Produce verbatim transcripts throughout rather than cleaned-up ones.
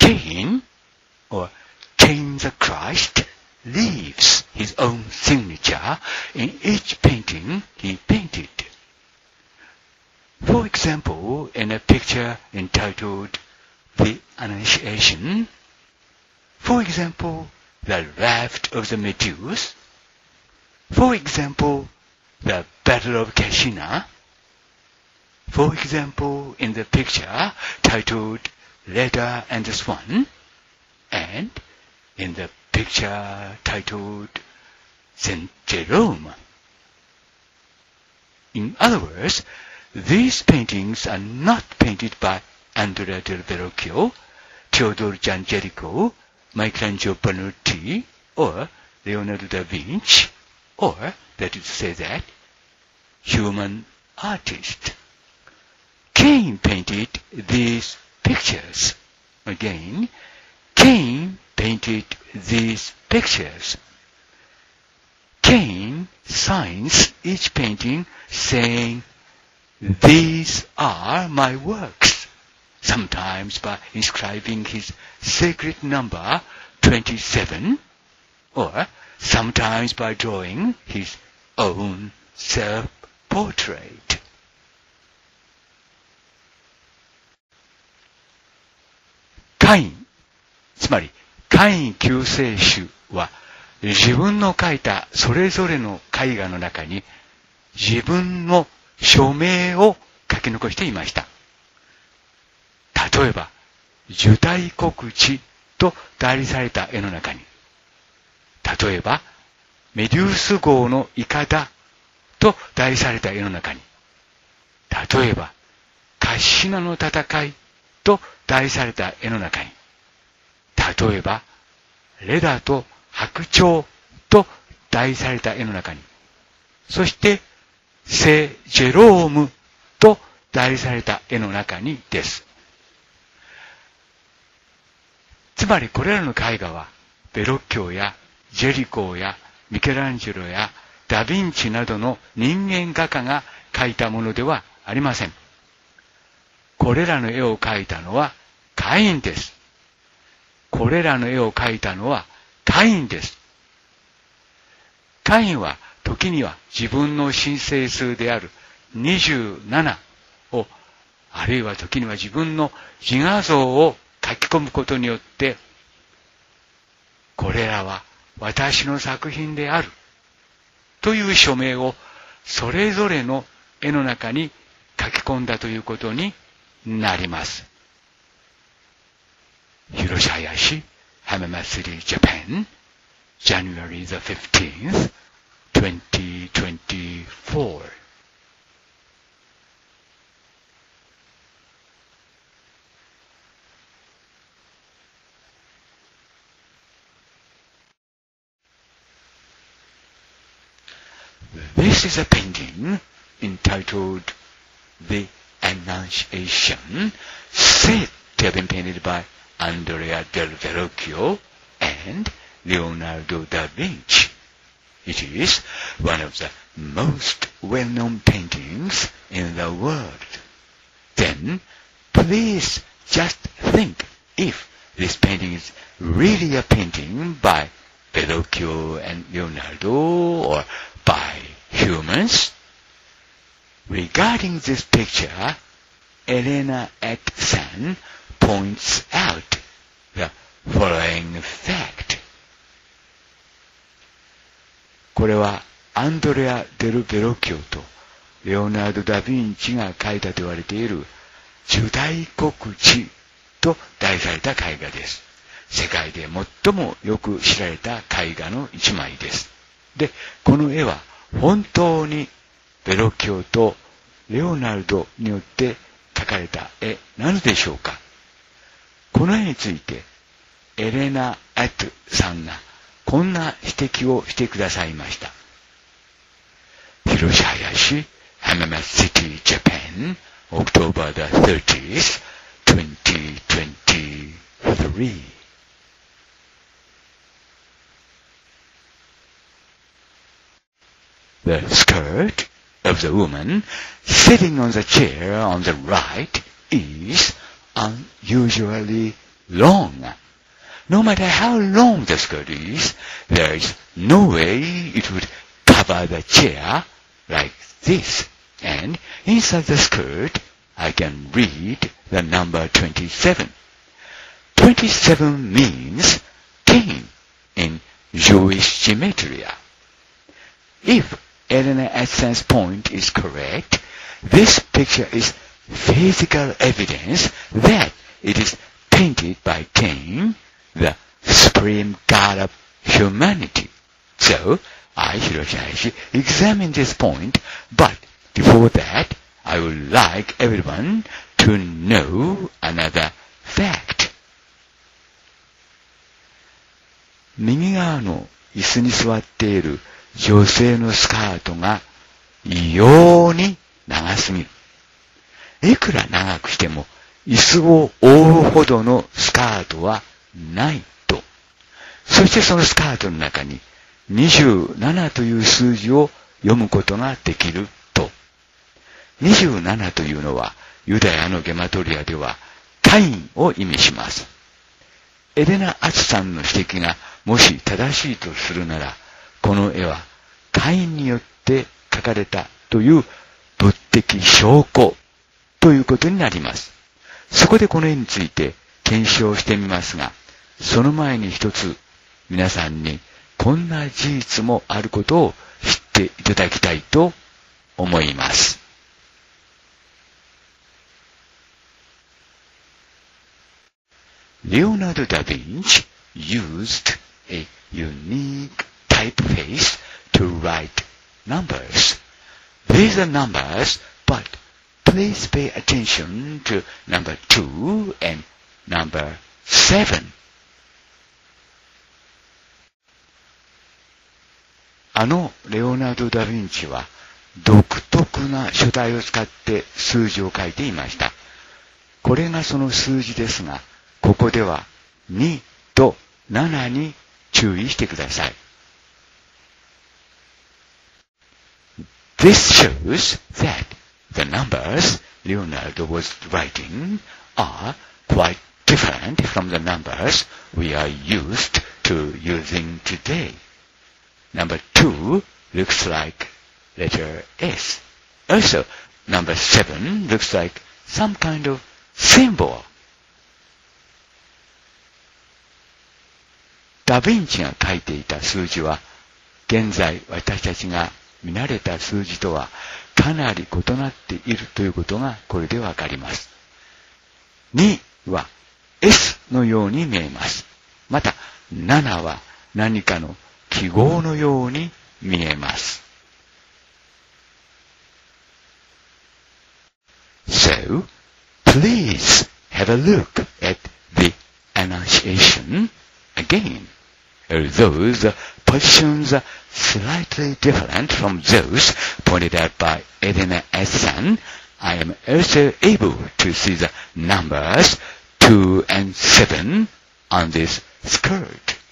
Cain, or Cain the Christ, leaves his own signature in each painting he painted. For example, in a picture entitled The Annunciation, for example, the Raft of the Medusa, for example, the Battle of Cascina, for example, in the picture titled Leda and the Swan, and in the picture titled Saint Jerome. In other words, these paintings are not painted by Andrea del Verrocchio, Theodore Giangelico, Michelangelo Buonarroti, or Leonardo da Vinci, or, that is to say that, human artists. Cain painted these pictures. Again, Cain painted these pictures. Cain signs each painting saying, "These are my works," sometimes by inscribing his sacred number twenty-seven, or sometimes by drawing his own self-portrait. カイン、つまりカイン救世主は自分の描いたそれぞれの絵画の中に自分の署名を書き残していました。例えば、受胎告知と題りされた絵の中に、例えば、メデュース号のイカダと題りされた絵の中に、例えば、カッシナの戦いと題りされた絵の中に、例えば、レダと白鳥と題りされた絵の中に、そして、聖ジェロームと題りされた絵の中にです。つまりこれらの絵画は、ベロッキョやジェリコーやミケランジェロやダ・ヴィンチなどの人間画家が描いたものではありません。これらの絵を描いたのはカインです。これらの絵を描いたのはカインです。カインは時には自分の神聖数であるにじゅうななを、あるいは時には自分の自画像を書き込むことによって、これらは私の作品であるという署名をそれぞれの絵の中に書き込んだということになります。広島市、Hamama City, Japan, January the fifteenth, twenty twenty-four. This is a painting entitled The Annunciation, said to have been painted by Andrea del Verrocchio and Leonardo da Vinci. It is one of the most well-known paintings in the world. Then, please just think if this painting is really a painting by Verrocchio and Leonardo or by humans. Regarding this picture, Elena Atsan points out the following fact. これはアンドレア・デル・ベロッキョとレオナルド・ダ・ヴィンチが描いたと言われている受胎告知と題された絵画です。世界で最もよく知られた絵画の一枚です。で、この絵は本当にベロッキョとレオナルドによって描かれた絵なのでしょうか。この絵についてエレナ・アトさんがこんな指摘をしてくださいました。広島市、Hamama City, Japan, October the thirtieth, twenty twenty-three. The skirt of the woman sitting on the chair on the right is unusually long. No matter how long the skirt is, there is no way it would cover the chair like this. And inside the skirt, I can read the number twenty-seven. twenty-seven means king in Jewish gematria. If Elena Atsan's point is correct, this picture is physical evidence that it is painted by Cain, the supreme God of humanity. So, I, Hiroshi, examine this point, but before that, I would like everyone to know another fact. 右側の椅子に座っている女性のスカートが異様に長すぎる。いくら長くしても椅子を覆うほどのスカートはないと。そしてそのスカートの中ににじゅうななという数字を読むことができると。にじゅうななというのはユダヤのゲマトリアではカインを意味します。エレナ・アツさんの指摘がもし正しいとするなら、この絵はカインによって描かれたという物的証拠ということになります。そこでこの絵について検証してみますが、その前に一つ皆さんにこんな事実もあることを知っていただきたいと思います。Leonardo da Vinci used a unique typeface to write numbers. These are numbers, but please pay attention to number two and number seven. あのレオナルド・ダ・ヴィンチは独特な書体を使って数字を書いていました。これがその数字ですが、ここではにとななに注意してください。This shows that the numbers Leonardo was writing are quite different from the numbers we are used to using today. Number two looks like letter S. Also, number seven looks like some kind of symbol. ダ・ヴィンチが書いていた数字は、現在私たちが見慣れた数字とはかなり異なっているということがこれでわかります。には S のように見えます。またななは何かの記号のように見えます。So, please have a look at the annunciation again. Although the positions are slightly different from those pointed out by Elena Atsan, I am also able to see the numbers two and seven on this skirt.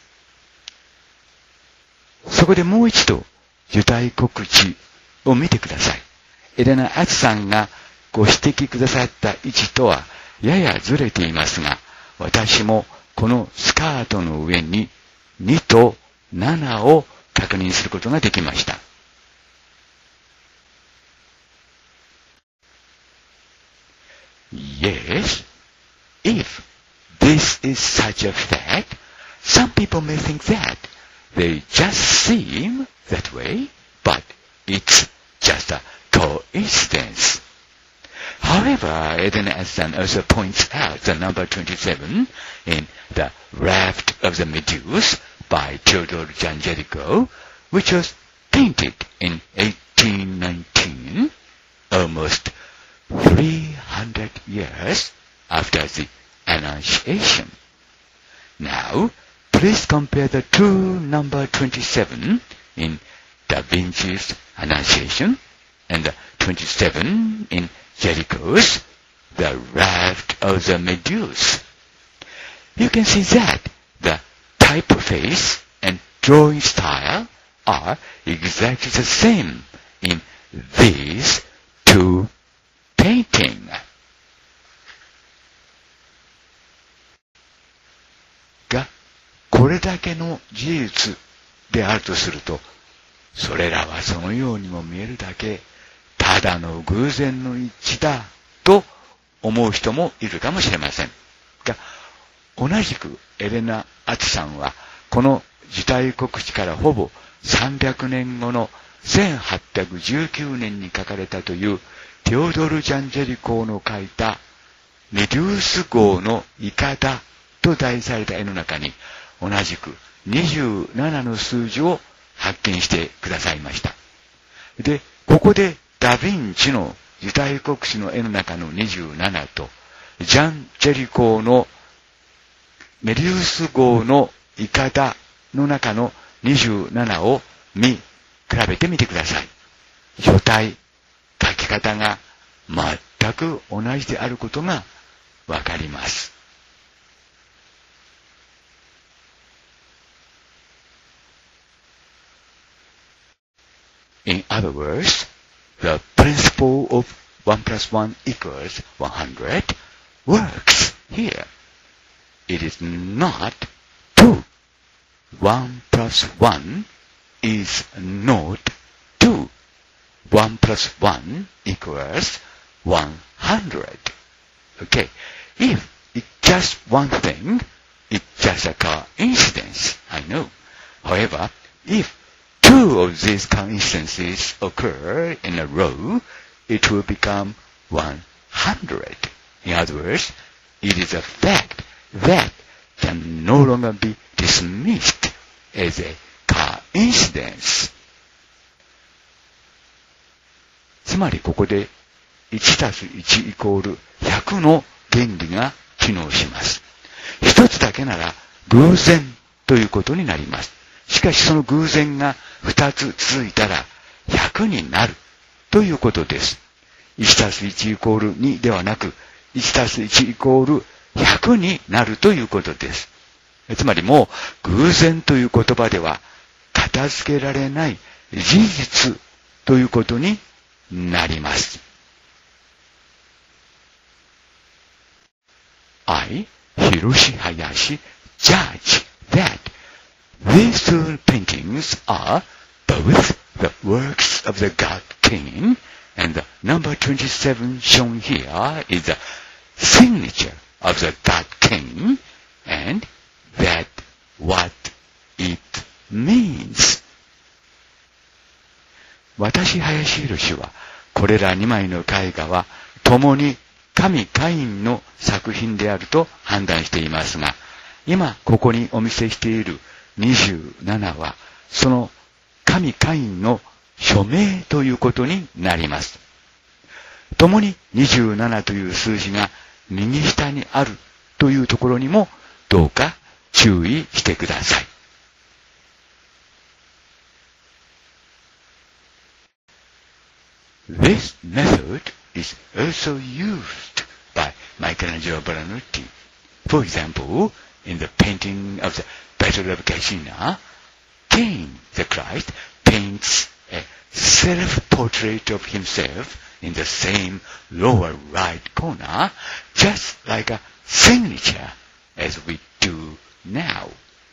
そこでもう一度、受胎告知を見てください。エレナ・アツさんがご指摘くださった位置とはややずれていますが、私もこのスカートの上ににとななを確認することができました。Yes, if this is such a fact, some people may think that they just seem that way, but it's just a coincidence. However, Eden Aslan also points out the number twenty-seven in The Raft of the Medusa by Theodore Jangelico, which was painted in eighteen nineteen, almost three hundred years after the Annunciation. Now, please compare the two number twenty-seven in Da Vinci's Annunciation and the twenty-seven in Jericho's The Raft of the Medusa. You can see that the typeface and drawing style are exactly the same in these two paintings. これだけの事実であるとすると、それらはそのようにも見えるだけ、ただの偶然の一致だと思う人もいるかもしれませんが、同じくエレナ・アツさんは、この受胎告知からほぼさんびゃくねんごのせんはっぴゃくじゅうきゅうねんに書かれたというテオドル・ジャンジェリコーの書いたメデュース号のイカダと題された絵の中に、同じくにじゅうななの数字を発見してくださいました。で、ここでダ・ヴィンチの受胎告知の絵の中のにじゅうななと、ジャン・ジェリコーのメデュース号のイカダの中のにじゅうななを見比べてみてください。書体、書き方が全く同じであることがわかります。In other words, the principle of one plus one equals one hundred works here. It is not two. One plus one is not two. One plus one equals one hundred. Okay. If it's just one thing, it's just a coincidence. I know. However, if two of these coincidences occur in a row, it will become one hundred. In other words, it is a fact that can no longer be dismissed as a coincidence. つまりここでいちたすいちイコールひゃくの原理が機能します。一つだけなら偶然ということになります。しかしその偶然が二つ続いたらひゃくになるということです。いちたすいちイコールにではなく、いちたすいちイコールひゃくになるということです。つまりもう偶然という言葉では片付けられない事実ということになります。I, Hiroshi Hayashi, judge that these two paintings are both the works of the God King, and the number twenty-seven shown here is the signature of the God King, and that what it means. 私、林博は、これらにまいの絵画は、共に神カインの作品であると判断していますが、今ここにお見せしているにじゅうななは、その神カインの署名ということになります。共ににじゅうななという数字が右下にあるというところにもどうか注意してください。This method is also used by Michelangelo Buonarroti. For example, in the painting of the Battle of Cascina, Cain the Christ paints a self-portrait of himself in the same lower right corner, just like a signature as we do now.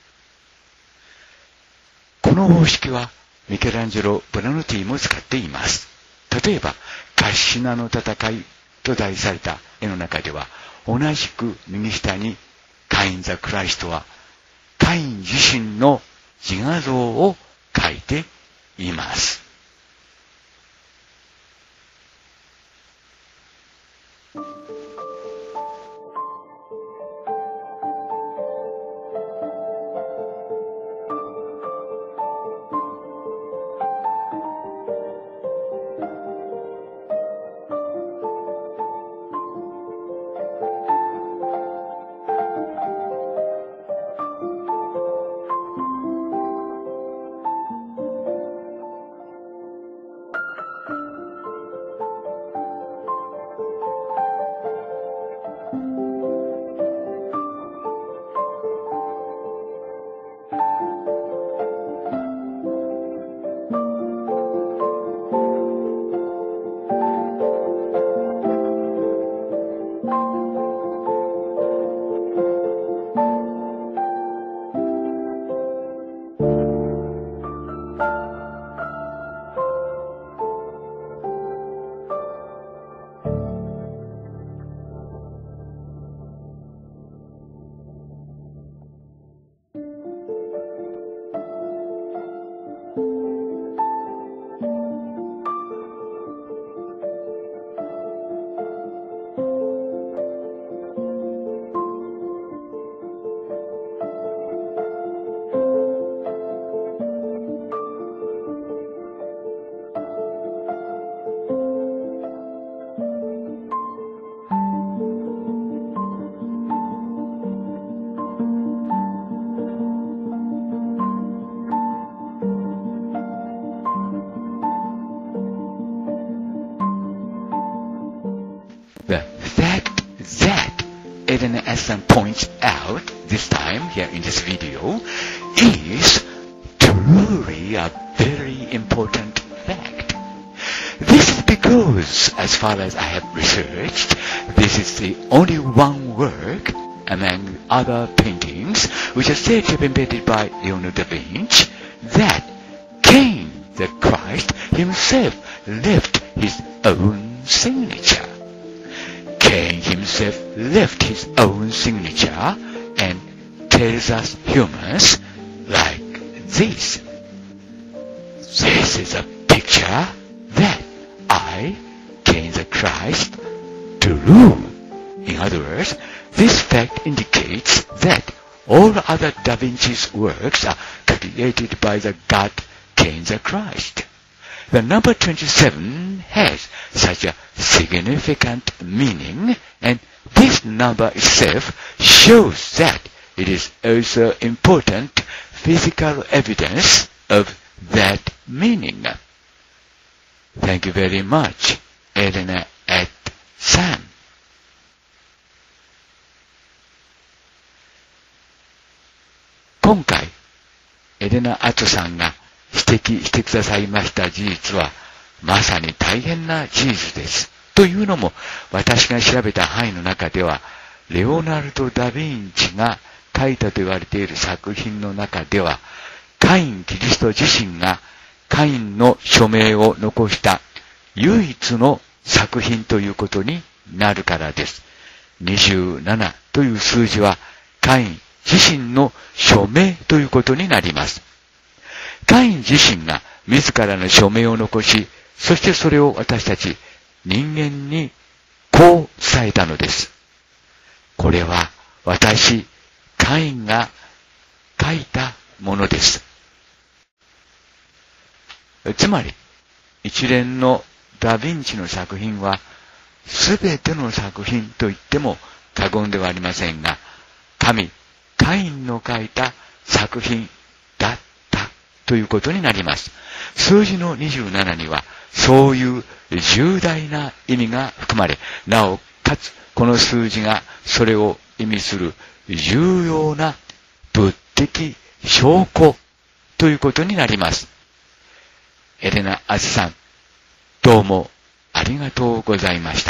この方式はミケランジェロ・ブナノティも使っています。例えば、カッシナの戦いと題された絵の中では、同じく右下にカイン・ザ・クライストは、カイン自身の自画像を描いています。 Aslan points out this time here in this video is truly a very important fact. This is because, as far as I have researched, this is the only one work among other paintings which are said to have been painted by Leonardo da Vinci that Cain, the Christ, himself left his own signature. Cain himself left his own signature and tells us humans like this. This is a picture that I, Cain the Christ, drew. In other words, this fact indicates that all other Da Vinci's works are created by the God Cain the Christ. The number twenty-seven has such a significant meaning, and this number itself shows that it is also important physical evidence of that meaning. Thank you very much, Elena at San. 今回、エレナ・アトさんが指摘してくださいました事実は、まさに大変な事実です。というのも、私が調べた範囲の中では、レオナルド・ダ・ヴィンチが書いたと言われている作品の中では、カイン・キリスト自身がカインの署名を残した唯一の作品ということになるからです。にじゅうななという数字は、カイン自身の署名ということになります。カイン自身が自らの署名を残し、そしてそれを私たち人間にこう伝えたのです。これは私、カインが書いたものです。つまり、一連のダ・ヴィンチの作品は、すべての作品と言っても過言ではありませんが、神、カインの書いた作品だったということになります。数字のにじゅうななには、そういう重大な意味が含まれ、なおかつ、この数字がそれを意味する重要な物的証拠ということになります。エレナ・アツさん、どうもありがとうございました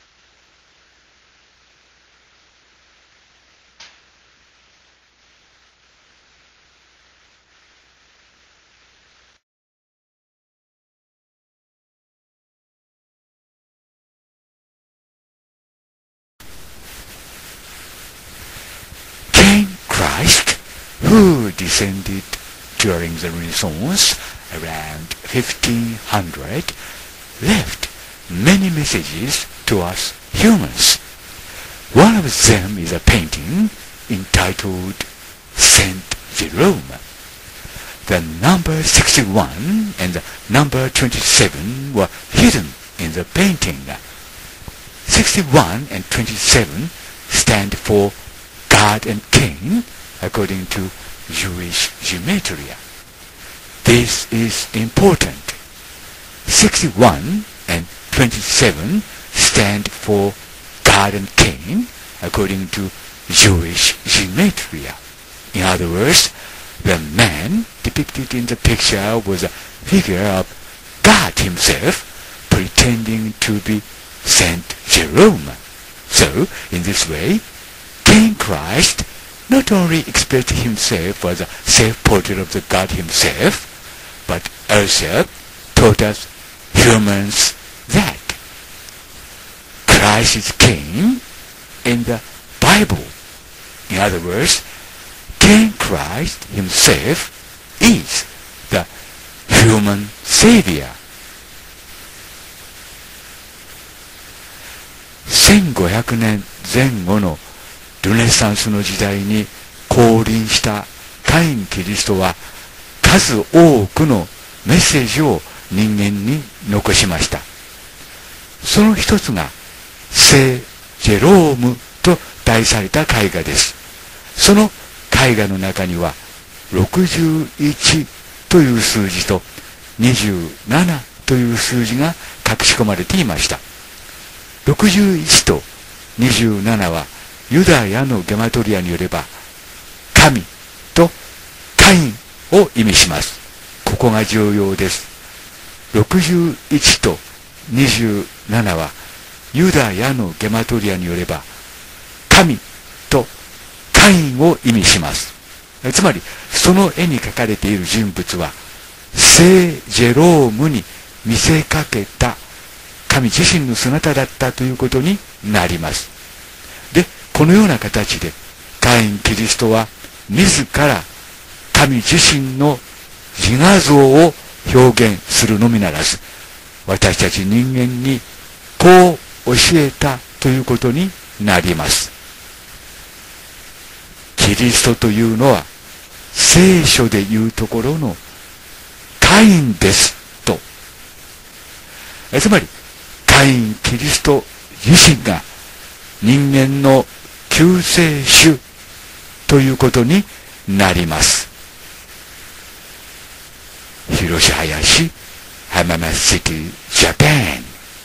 。Christ, who descended during the Renaissance around fifteen hundred, left many messages to us humans. One of them is a painting entitled Saint Jerome. The number sixty-one and the number twenty-seven were hidden in the painting. sixty-one and twenty-seven stand for God and Cain, according to Jewish gematria. This is important. sixty-one and twenty-seven stand for God and Cain, according to Jewish gematria. In other words, the man depicted in the picture was a figure of God himself, pretending to be Saint Jerome. So, in this way, Cain Christ not only expressed himself as a self-portrait of the God himself, but also taught us humans that Christ is King in the Bible. In other words, King Christ himself is the human Savior. せんごひゃくねんぜん後のルネサンスの時代に降臨したカイン・キリストは数多くのメッセージを人間に残しました。その一つが聖ジェロームと題された絵画です。その絵画の中にはろくじゅういちという数字とにじゅうななという数字が隠し込まれていました。ろくじゅういちとにじゅうななはユダヤのゲマトリアによれば、神とカインを意味します。ここが重要です。ろくじゅういちとにじゅうななは、ユダヤのゲマトリアによれば、神とカインを意味します。つまり、その絵に描かれている人物は、聖ジェロームに見せかけた神自身の姿だったということになります。で、このような形で、カイン・キリストは、自ら神自身の自画像を表現するのみならず、私たち人間にこう教えたということになります。キリストというのは、聖書でいうところのカインですと。つまり、カイン・キリスト自身が人間の救世主ということになります。広島林浜松シティジャパン。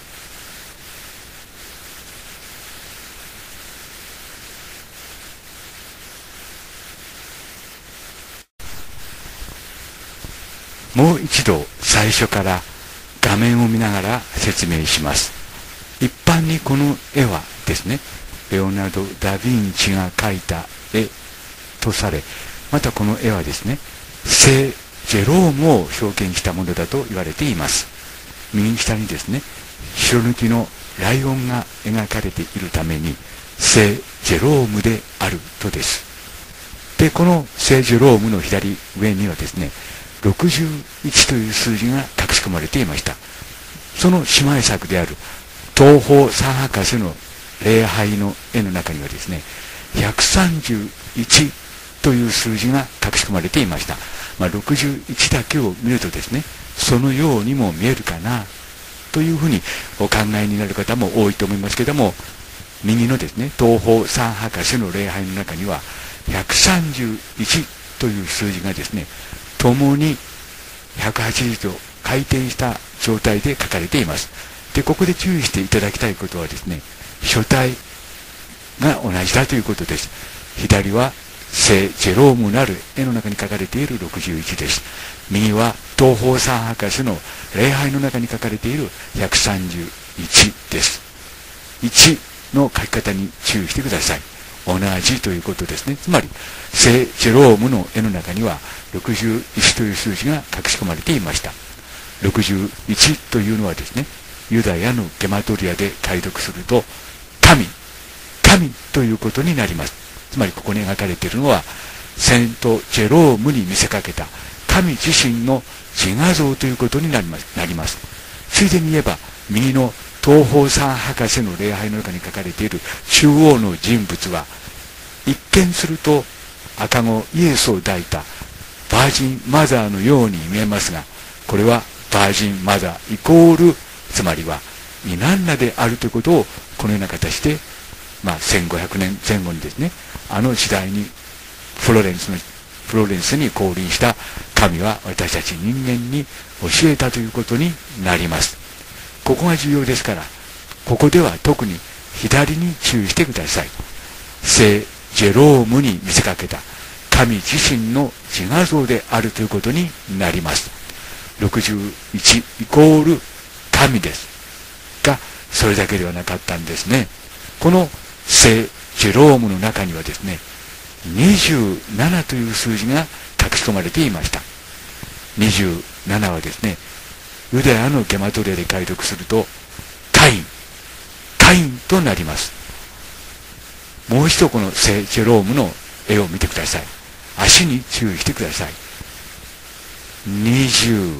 もう一度最初から画面を見ながら説明します。一般にこの絵はですね、レオナルド・ダ・ヴィンチが描いた絵とされ、またこの絵はですね、聖ジェロームを表現したものだと言われています。右下にですね、白抜きのライオンが描かれているために、聖ジェロームであるとです。で、この聖ジェロームの左上にはですね、ろくじゅういちという数字が隠し込まれていました。その姉妹作である東方三博士の礼拝の絵の中にはですね、ひゃくさんじゅういちという数字が隠し込まれていました。まあ、ろくじゅういちだけを見るとですね、そのようにも見えるかなというふうにお考えになる方も多いと思いますけども、右のですね、東方三博士の礼拝の中にはひゃくさんじゅういちという数字がですね、共にひゃくはちじゅうど回転した状態で書かれています。で、ここで注意していただきたいことはですね、書体が同じだということです。左は聖ジェロームなる絵の中に書かれているろくじゅういちです。右は東方三博士の礼拝の中に書かれているひゃくさんじゅういちです。いちの書き方に注意してください。同じということですね。つまり、聖ジェロームの絵の中にはろくじゅういちという数字が隠し込まれていました。ろくじゅういちというのはですね、ユダヤのゲマトリアで解読すると、神、神ということになります。つまりここに描かれているのは、セントジェロームに見せかけた神自身の自画像ということになります。なります。ついでに言えば、右の東方三博士の礼拝の中に書かれている中央の人物は、一見すると赤子イエスを抱いたバージンマザーのように見えますが、これはバージンマザーイコール、つまりはイナンナであるということをこのような形で、まあ、せんごひゃくねんぜん後にですね、あの時代にフロレンスのフロレンスに降臨した神は私たち人間に教えたということになります。ここが重要ですから、ここでは特に左に注意してください。聖ジェロームに見せかけた神自身の自画像であるということになります。ろくじゅういちイコール神ですが、それだけではなかったんですね。この聖ジェロームの中にはですね、にじゅうななという数字が書き込まれていました。にじゅうななはですね、ユダヤのゲマトリアで解読すると、カイン、カインとなります。もう一度この聖ジェロームの絵を見てください。足に注意してください。にじゅ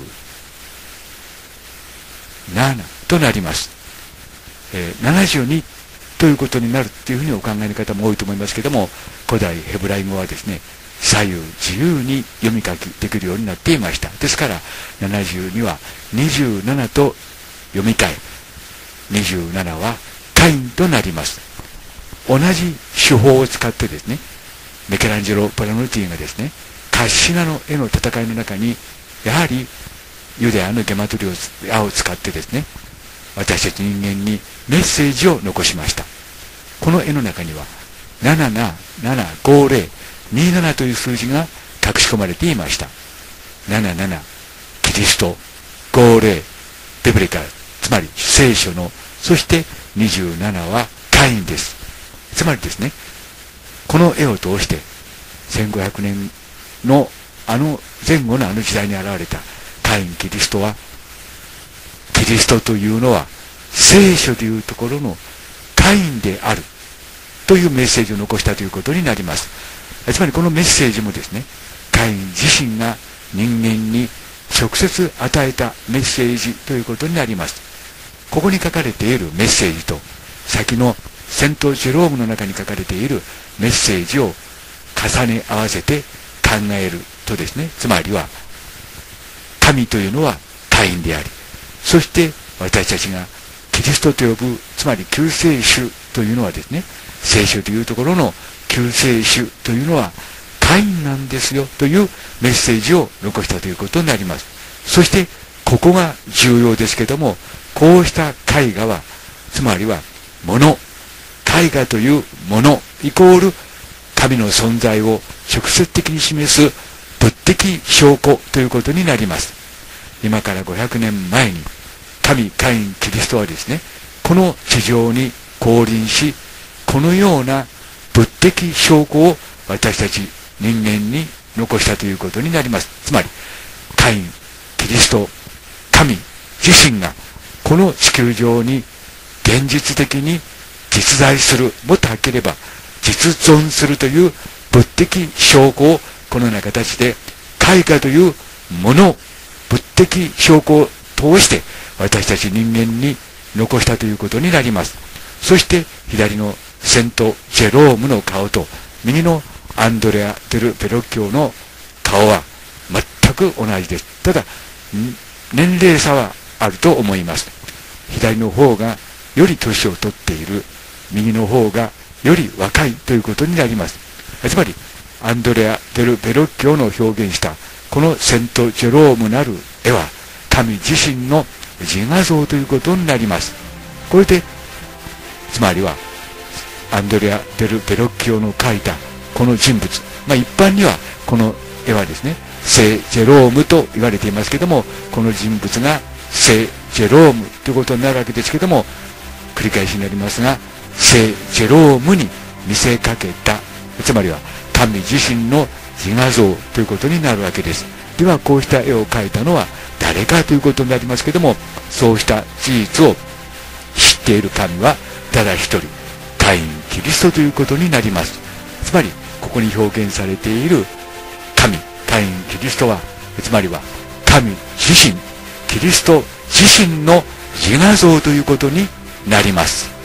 うななとなります。えー、ななじゅうにということになるっていうふうにお考えの方も多いと思いますけども、古代ヘブライ語はですね、左右自由に読み書きできるようになっていました。ですからななじゅうにはにじゅうななと読み替え、にじゅうななはカインとなります。同じ手法を使ってですね、ミケランジェロ・パラノティがですね、カッシナの絵の戦いの中にやはりユダヤのゲマトリアを使ってですね、私たち人間にメッセージを残しました。この絵の中にはなななななごぜろにななという数字が隠し込まれていました。ななななキリスト、ごぜろビブリカル、つまり聖書の、そしてにじゅうななはカインです。つまりですね、この絵を通してせんごひゃくねんのあの前後のあの時代に現れたカインキリストは、キリストというのは聖書でいうところのカインであるというメッセージを残したということになります。つまりこのメッセージもですね、カイン自身が人間に直接与えたメッセージということになります。ここに書かれているメッセージと先のセント・ジェロームの中に書かれているメッセージを重ね合わせて考えるとですね、つまりは神というのはカインであり、そして私たちがキリストと呼ぶ、つまり救世主というのはですね、聖書というところの救世主というのはカインなんですよというメッセージを残したということになります。そしてここが重要ですけども、こうした絵画は、つまりは物、絵画というものイコール神の存在を直接的に示す物的証拠ということになります。今からごひゃくねんまえに神カインキリストはですね、この地上に降臨し、このような物的証拠を私たち人間に残したということになります。つまりカインキリスト神自身がこの地球上に現実的に実在する、もっとはっきり言えば実存するという物的証拠をこのような形で絵画というもの、物的証拠を通して私たち人間に残したということになります。そして左のセント・ジェロームの顔と右のアンドレア・デル・ベロッキョの顔は全く同じです。ただ年齢差はあると思います。左の方がより年を取っている、右の方がより若いということになります。つまりアンドレア・デル・ベロッキョの表現したこのセント・ジェロームなる絵は神自身の自画像ということになります。これでつまりはアンドレア・デル・ベロッキョの描いたこの人物、まあ一般にはこの絵はですね、聖ジェロームと言われていますけども、この人物が聖ジェロームということになるわけですけども、繰り返しになりますが、聖ジェロームに見せかけた、つまりは神自身の自画像ということになるわけです。ではこうした絵を描いたのは誰かということになりますけども、そうした事実を知っている神はただ一人、カインキリストということになります。つまりここに表現されている神カインキリストは、つまりは神自身、キリスト自身の自画像ということになります。